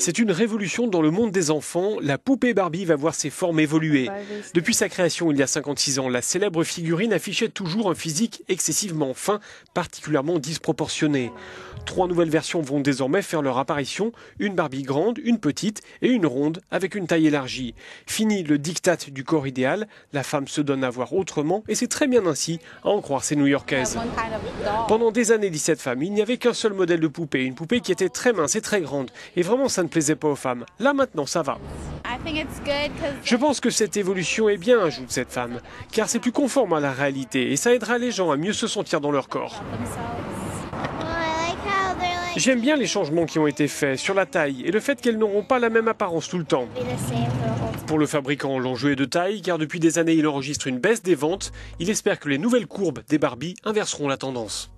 C'est une révolution dans le monde des enfants. La poupée Barbie va voir ses formes évoluer. Depuis sa création il y a 56 ans, la célèbre figurine affichait toujours un physique excessivement fin, particulièrement disproportionné. 3 nouvelles versions vont désormais faire leur apparition. Une Barbie grande, une petite et une ronde avec une taille élargie. Fini le diktat du corps idéal, la femme se donne à voir autrement et c'est très bien ainsi, à en croire ces New-Yorkaises. Pendant des années, dit cette femme, il n'y avait qu'un seul modèle de poupée, une poupée qui était très mince et très grande. Et vraiment, ça ne plaisait pas aux femmes. Là, maintenant, ça va. Je pense que cette évolution est bien, ajoute cette femme, car c'est plus conforme à la réalité et ça aidera les gens à mieux se sentir dans leur corps. J'aime bien les changements qui ont été faits sur la taille et le fait qu'elles n'auront pas la même apparence tout le temps. Pour le fabricant, l'enjeu est de taille car depuis des années il enregistre une baisse des ventes. Il espère que les nouvelles courbes des Barbie inverseront la tendance.